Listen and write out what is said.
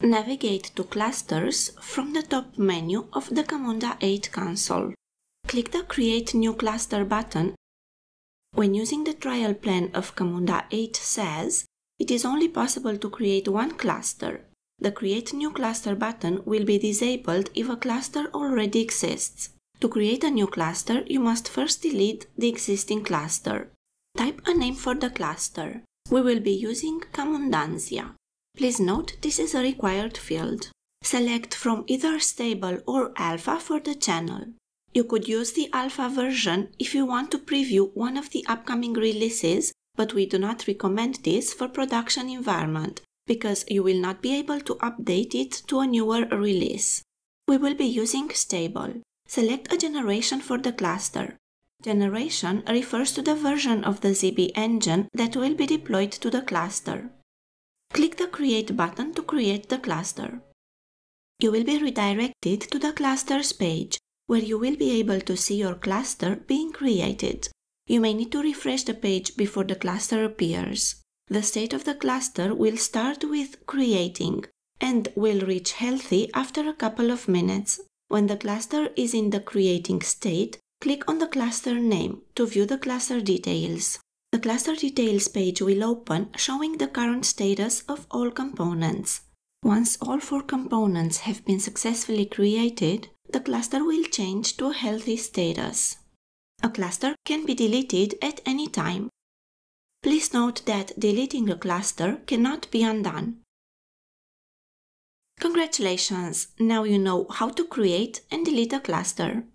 Navigate to Clusters from the top menu of the Camunda 8 console. Click the Create New Cluster button. When using the trial plan of Camunda 8 says, it is only possible to create one cluster. The Create New Cluster button will be disabled if a cluster already exists. To create a new cluster, you must first delete the existing cluster. Type a name for the cluster. We will be using Camundansia. Please note this is a required field. Select from either Stable or Alpha for the channel. You could use the Alpha version if you want to preview one of the upcoming releases, but we do not recommend this for production environment, because you will not be able to update it to a newer release. We will be using Stable. Select a generation for the cluster. Generation refers to the version of the ZB engine that will be deployed to the cluster. Click the Create button to create the cluster. You will be redirected to the Clusters page, where you will be able to see your cluster being created. You may need to refresh the page before the cluster appears. The state of the cluster will start with creating and will reach healthy after a couple of minutes. When the cluster is in the creating state, click on the cluster name to view the cluster details. The cluster details page will open, showing the current status of all components. Once all 4 components have been successfully created, the cluster will change to a healthy status. A cluster can be deleted at any time. Please note that deleting a cluster cannot be undone. Congratulations! Now you know how to create and delete a cluster.